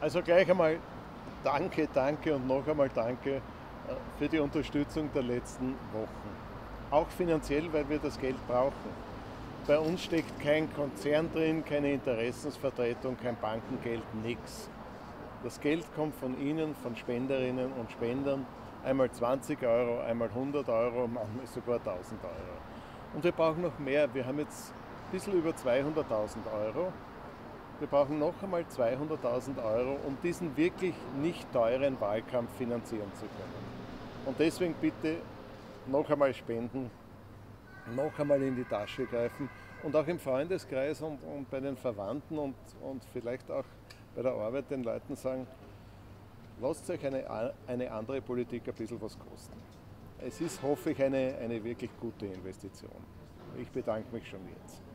Also gleich einmal danke und noch einmal danke für die Unterstützung der letzten Wochen. Auch finanziell, weil wir das Geld brauchen. Bei uns steckt kein Konzern drin, keine Interessensvertretung, kein Bankengeld, nichts. Das Geld kommt von Ihnen, von Spenderinnen und Spendern. Einmal 20 Euro, einmal 100 Euro, manchmal sogar 1000 Euro. Und wir brauchen noch mehr. Wir haben jetzt ein bisschen über 200.000 Euro. Wir brauchen noch einmal 200.000 Euro, um diesen wirklich nicht teuren Wahlkampf finanzieren zu können. Und deswegen bitte noch einmal spenden, noch einmal in die Tasche greifen und auch im Freundeskreis und bei den Verwandten und vielleicht auch bei der Arbeit den Leuten sagen, lasst euch eine andere Politik ein bisschen was kosten. Es ist, hoffe ich, eine wirklich gute Investition. Ich bedanke mich schon jetzt.